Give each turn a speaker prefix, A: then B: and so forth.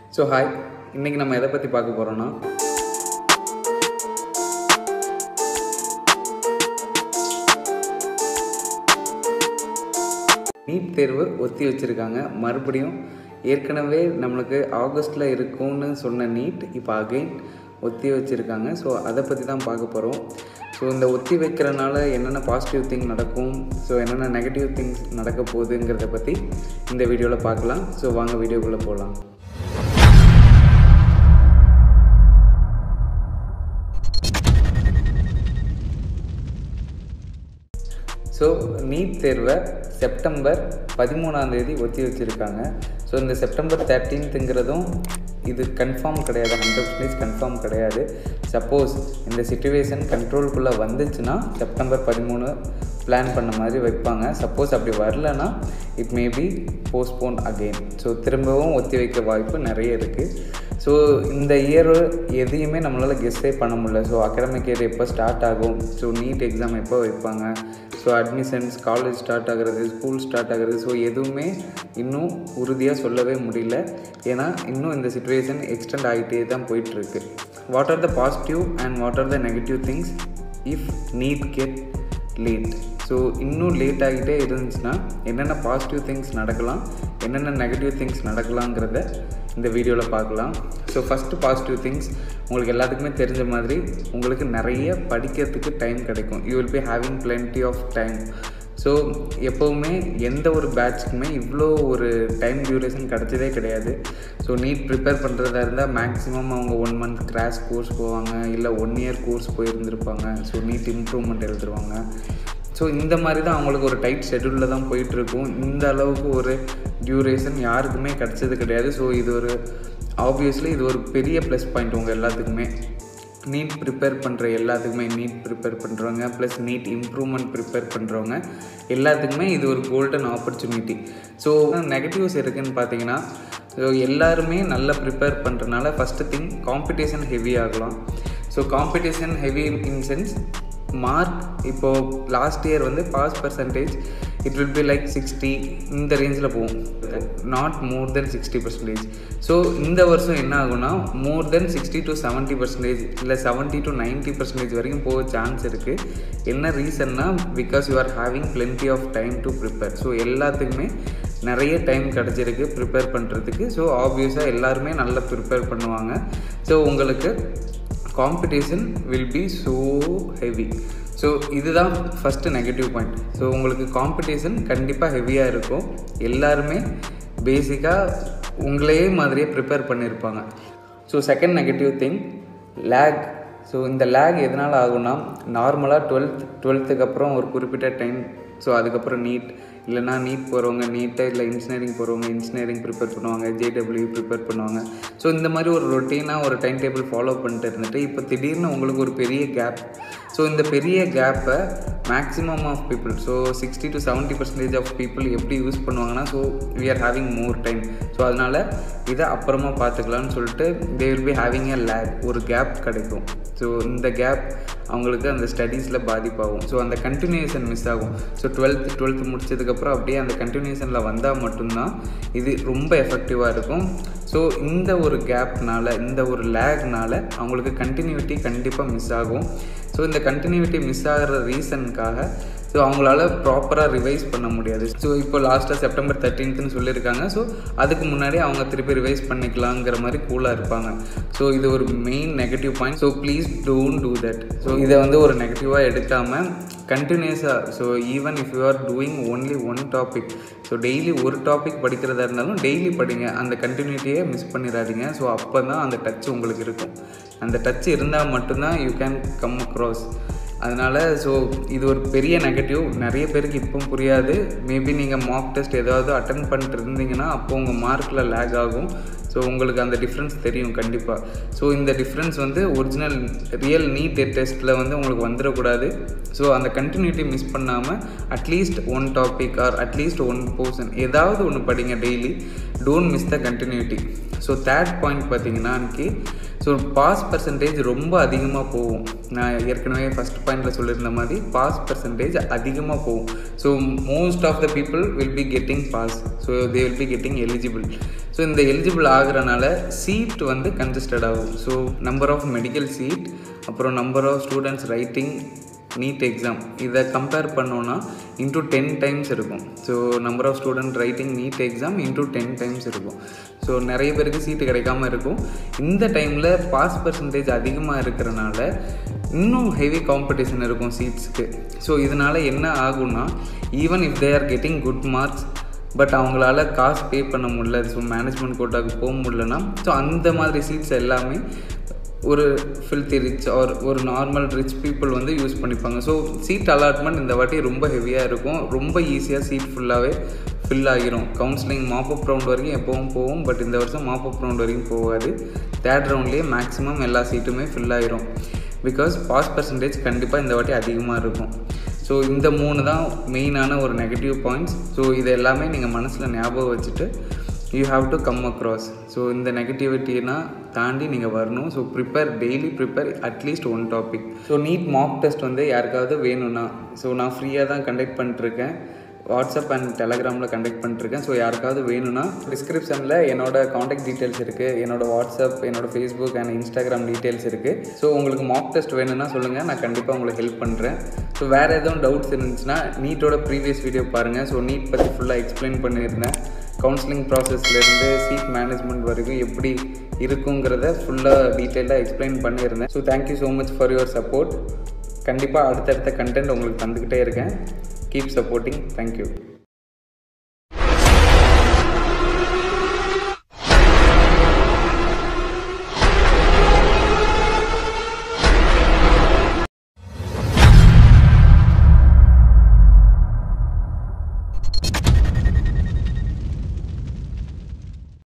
A: So hi, இன்றைக்கி நம்ம எதை பற்றி பார்க்க போகிறோன்னா நீட் தேர்வு ஒத்தி வச்சுருக்காங்க. மறுபடியும் ஏற்கனவே நம்மளுக்கு ஆகஸ்ட்டில் இருக்கும்னு சொன்ன நீட் இப்போ அகைன் ஒத்தி வச்சுருக்காங்க. ஸோ அதை பற்றி தான் பார்க்க போகிறோம். ஸோ இந்த ஒத்தி வைக்கிறனால என்னென்ன பாசிட்டிவ் திங் நடக்கும், ஸோ என்னென்ன நெகட்டிவ் திங்ஸ் நடக்க போகுதுங்கிறத பற்றி இந்த வீடியோவில் பார்க்கலாம். ஸோ வாங்க வீடியோக்குள்ளே போகலாம். ஸோ நீட் தேர்வை செப்டம்பர் 13 ஒத்தி வச்சுருக்காங்க. ஸோ இந்த செப்டம்பர் 13ங்கிறதும் இது கன்ஃபார்ம் கிடையாது, 100% கன்ஃபார்ம் கிடையாது. சப்போஸ் இந்த சிச்சுவேஷன் கண்ட்ரோலுக்குள்ளே வந்துச்சுன்னா செப்டம்பர் 13 பிளான் பண்ண மாதிரி வைப்பாங்க. சப்போஸ் அப்படி வரலன்னா it may be postpone again. So திரும்பவும் ஒத்தி வைக்க வாய்ப்பு நிறைய இருக்குது. ஸோ இந்த இயர் எதையுமே நம்மளால் கெஸ்ஸே பண்ண முடியல. ஸோ அகாடமிக் இயர் எப்போ ஸ்டார்ட் ஆகும், ஸோ நீட் எக்ஸாம் எப்போ வைப்பாங்க, ஸோ அட்மிஷன்ஸ், காலேஜ் ஸ்டார்ட் ஆகிறது, ஸ்கூல் ஸ்டார்ட் ஆகிறது, ஸோ எதுவுமே இன்னும் உறுதியாக சொல்லவே முடியல. ஏன்னா இன்னும் இந்த சிச்சுவேஷன் எக்ஸ்டெண்ட் ஆகிட்டே தான் போயிட்டுருக்கு. What are the positive and what are the negative things if NEET get late? So இன்னும் லேட் ஆகிட்டே இருந்துச்சுன்னா என்னென்ன பாசிட்டிவ் திங்ஸ் நடக்கலாம், என்னென்ன நெகட்டிவ் திங்ஸ் நடக்கலாங்கிறத இந்த வீடியோவில் பார்க்கலாம். ஸோ ஃபஸ்ட்டு பாசிட்டிவ் திங்ஸ், உங்களுக்கு எல்லாத்துக்குமே தெரிஞ்ச மாதிரி உங்களுக்கு நிறைய படிக்கிறதுக்கு டைம் கிடைக்கும். You will be having plenty of time. So எப்போவுமே எந்த ஒரு பேட்ச்க்குமே இவ்வளோ ஒரு டைம் டியூரேஷன் கிடச்சதே கிடையாது. ஸோ நீட் ப்ரிப்பேர் பண்ணுறதா இருந்தால் மேக்ஸிமம் அவங்க 1 month கிராஷ் கோர்ஸ் போவாங்க, இல்லை 1 year கோர்ஸ் போயிருந்துருப்பாங்க. ஸோ நீட் இம்ப்ரூவ்மெண்ட் எழுதுருவாங்க. ஸோ இந்த மாதிரி தான் அவங்களுக்கு ஒரு டைட் ஷெட்யூலில் தான் போயிட்டுருக்கும். இந்த அளவுக்கு ஒரு டியூரேஷன் யாருக்குமே கிடச்சது கிடையாது. ஸோ இது ஒரு ஆப்வியஸ்லி இது ஒரு பெரிய ப்ளஸ் பாயிண்ட் உங்கள் எல்லாத்துக்குமே. நீட் ப்ரிப்பேர் பண்ணுற எல்லாத்துக்குமே, நீட் ப்ரிப்பேர் பண்ணுறவங்க ப்ளஸ் நீட் இம்ப்ரூவ்மெண்ட் ப்ரிப்பேர் பண்ணுறவங்க எல்லாத்துக்குமே இது ஒரு கோல்டன் ஆப்பர்ச்சுனிட்டி. ஸோ நெகட்டிவ்ஸ் இருக்குதுன்னு பார்த்தீங்கன்னா, ஸோ எல்லாருமே நல்லா ப்ரிப்பேர் பண்ணுறதுனால ஃபஸ்ட்டு திங் காம்படிஷன் ஹெவி ஆகலாம். So competition heavy in sense mark, இப்போது லாஸ்ட் இயர் வந்து pass percentage it will be like 60 இந்த ரேஞ்சில் போகும், நாட் மோர் தென் 60%. ஸோ இந்த வருஷம் என்ன ஆகும்னா மோர் தென் 60 to 70%, இல்லை 70 to 90% வரைக்கும் போக சான்ஸ் இருக்குது. என்ன ரீசன்னா because you are having plenty of time to prepare. So எல்லாத்துக்குமே நிறைய டைம் கிடச்சிருக்கு ப்ரிப்பேர் பண்ணுறதுக்கு. ஸோ ஆப்வியஸாக எல்லாருமே நல்லா ப்ரிப்பேர் பண்ணுவாங்க. ஸோ உங்களுக்கு competition will be so heavy. So இதுதான் ஃபஸ்ட்டு நெகட்டிவ் பாயிண்ட். ஸோ உங்களுக்கு காம்படிஷன் கண்டிப்பாக ஹெவியாக இருக்கும். எல்லாருமே பேசிக்காக உங்களே மாதிரியே ப்ரிப்பேர் பண்ணியிருப்பாங்க. So second negative thing lag. So இந்த லேக் எதனால் ஆகும்னா, நார்மலாக 12th அப்புறம் ஒரு குறிப்பிட்ட டைம், ஸோ அதுக்கப்புறம் நீட், இல்லைனா நீட் போகிறவங்க நீட்டை, இல்லை இன்ஜினியரிங் போகிறவங்க இன்ஜினியரிங் ப்ரிப்பேர் பண்ணுவாங்க, ஜேடபிள்யூ ப்ரிப்பேர் பண்ணுவாங்க. ஸோ இந்த மாதிரி ஒரு ரொட்டீனாக ஒரு டைம் டேபிள் ஃபாலோ பண்ணிட்டு இருந்துட்டு இப்போ திடீர்னு உங்களுக்கு ஒரு பெரிய கேப். ஸோ இந்த பெரிய கேப்பை maximum of people, so 60 to 70% of people எப்படி யூஸ் பண்ணுவாங்கன்னா, so we are having more time. So அதனால் இதை அப்புறமா பார்த்துக்கலான்னு சொல்லிட்டு they will be having a lag, ஒரு கேப் கிடைக்கும். ஸோ இந்த கேப் அவங்களுக்கு அந்த ஸ்டடீஸில் பாதிப்பாகும். ஸோ அந்த கண்டினியூஷன் மிஸ் ஆகும். ஸோ 12th முடிச்சதுக்கப்புறம் அப்படியே அந்த கண்டினியூஷனில் வந்தால் மட்டும்தான் இது ரொம்ப எஃபெக்டிவாக இருக்கும். ஸோ இந்த ஒரு கேப்னால், இந்த ஒரு லேக்னால் அவங்களுக்கு கண்டினியூட்டி கண்டிப்பாக மிஸ் ஆகும். ஸோ இந்த கண்டினியூட்டி மிஸ் ஆகிற ரீசனுக்காக ஸோ அவங்களால ப்ராப்பராக ரிவைஸ் பண்ண முடியாது. ஸோ இப்போ லாஸ்ட்டாக செப்டம்பர் 13th சொல்லியிருக்காங்க. ஸோ அதுக்கு முன்னாடி அவங்க திருப்பி ரிவைஸ் பண்ணிக்கலாங்கிற மாதிரி கூலாக இருப்பாங்க. ஸோ இது ஒரு main negative point. So please don't do that. So இதை வந்து ஒரு நெகட்டிவாக எடுக்காமல் கண்டினியூஸாக, so even if you are doing only one topic, so daily ஒரு டாபிக் படிக்கிறதா இருந்தாலும் டெய்லி படிங்க. அந்த கண்டினியூட்டியை மிஸ் பண்ணிடாதீங்க. ஸோ அப்போ தான் அந்த டச் உங்களுக்கு இருக்கும். அந்த டச் இருந்தால் மட்டும்தான் யூ கேன் கம் அக்ராஸ். அதனால் ஸோ இது ஒரு பெரிய நெகட்டிவ். நிறைய பேருக்கு இப்போ புரியாது. மேபி நீங்கள் மார்க் டெஸ்ட் ஏதாவது அட்டன் பண்ணிட்டு இருந்தீங்கன்னா அப்போ உங்கள் மார்க்கில் லேக் ஆகும். ஸோ உங்களுக்கு அந்த டிஃப்ரென்ஸ் தெரியும் கண்டிப்பாக. ஸோ இந்த டிஃப்ரென்ஸ் வந்து ஒரிஜினல் ரியல் நீட் டெஸ்ட்டில் வந்து உங்களுக்கு வந்துடக்கூடாது. ஸோ அந்த கண்டினியூட்டி மிஸ் பண்ணாமல் at least one topic or at least one portion ஏதாவது ஒன்று படிங்க daily. Don't miss the continuity. So third point பார்த்தீங்கன்னா அன்றைக்கி ஸோ பாஸ் பர்சன்டேஜ் ரொம்ப அதிகமாக போகும். நான் ஏற்கனவே ஃபஸ்ட் பாயிண்டில் சொல்லியிருந்த மாதிரி பாஸ் பர்சன்டேஜ் அதிகமாக போகும். So most of the people will be getting pass. So they will be getting eligible. So இந்த எலிஜிபிள் ஆகிறனால சீட் வந்து கன்ஜஸ்டட் ஆகும். So number of medical seat, அப்புறம் number of students writing NEET exam, இதை compare பண்ணோன்னா into 10 times இருக்கும். So number of student writing NEET exam into 10 times இருக்கும். So நிறைய பேருக்கு சீட்டு கிடைக்காம இருக்கும். இந்த டைமில் பாஸ் பர்சன்டேஜ் அதிகமாக இருக்கிறனால இன்னும் ஹெவி காம்படிஷன் இருக்கும் சீட்ஸுக்கு. ஸோ இதனால் என்ன ஆகும்னா, even if they are getting good marks, but அவங்களால காசு பே பண்ண முடியல, ஸோ மேனேஜ்மெண்ட் கோட்டாவுக்கு போக முடியலன்னா, ஸோ அந்த மாதிரி சீட்ஸ் எல்லாமே ஒரு ஃபில்த்தி ரிச் ஆர் ஒரு நார்மல் ரிச் பீப்புள் வந்து யூஸ் பண்ணிப்பாங்க. ஸோ சீட் அலாட்மெண்ட் இந்த வாட்டி ரொம்ப ஹெவியாக இருக்கும். ரொம்ப ஈஸியாக சீட் ஃபுல்லாகவே ஃபில் ஆகிரும். கவுன்சிலிங் மாப்பப் ரவுண்ட் வரைக்கும் எப்போவும் போகும், பட் இந்த வருஷம் மாப்பப் ரவுண்ட் வரைக்கும் போகாது. தேர்ட் ரவுண்ட்லேயே மேக்ஸிமம் எல்லா சீட்டுமே ஃபில் ஆகிரும். பிகாஸ் பாஸ் பர்சன்டேஜ் கண்டிப்பாக இந்த வாட்டி அதிகமாக இருக்கும். ஸோ இந்த 3 தான் மெயினான ஒரு நெகட்டிவ் பாயிண்ட்ஸ். ஸோ இது எல்லாமே நீங்கள் மனசில் ஞாபகம் வச்சுட்டு you have to come across. So இந்த நெகட்டிவிட்டினா தாண்டி நீங்கள் வரணும். So daily prepare at least 1 topic. So NEET mock test வந்து யாருக்காவது வேணும்னா, ஸோ நான் ஃப்ரீயாக தான் கண்டக்ட் பண்ணிட்டுருக்கேன். வாட்ஸ்அப் அண்ட் டெலகிராமில் கண்டக்ட் பண்ணிட்டுருக்கேன். ஸோ யாருக்காவது வேணும்னா டிஸ்கிரிப்ஷனில் என்னோடய காண்டாக்ட் டீட்டெயில்ஸ் இருக்குது, என்னோடய வாட்ஸ்அப், என்னோடய ஃபேஸ்புக் அண்ட் இன்ஸ்டாகிராம் டீட்டெயில்ஸ் இருக்குது. ஸோ உங்களுக்கு மாக் டெஸ்ட் வேணும்னா சொல்லுங்கள், நான் கண்டிப்பாக உங்களுக்கு ஹெல்ப் பண்ணுறேன். ஸோ வேறு எதுவும் டவுட்ஸ் இருந்துச்சுன்னா நீட்டோட ப்ரீவியஸ் வீடியோ பாருங்கள். ஸோ நீட் பற்றி ஃபுல்லாக எக்ஸ்பிளைன் பண்ணியிருந்தேன். கவுன்சிலிங் ப்ராசஸ்லேருந்து சீட் மேனேஜ்மெண்ட் வரைக்கும் எப்படி இருக்குங்கிறத ஃபுல்லாக டீட்டெயிலாக எக்ஸ்பிளைன் பண்ணியிருந்தேன். So thank you so much for your support. கண்டிப்பாக அடுத்தடுத்த கண்டென்ட் உங்களுக்கு தந்துக்கிட்டே இருக்கேன். Keep supporting. தேங்க்யூ.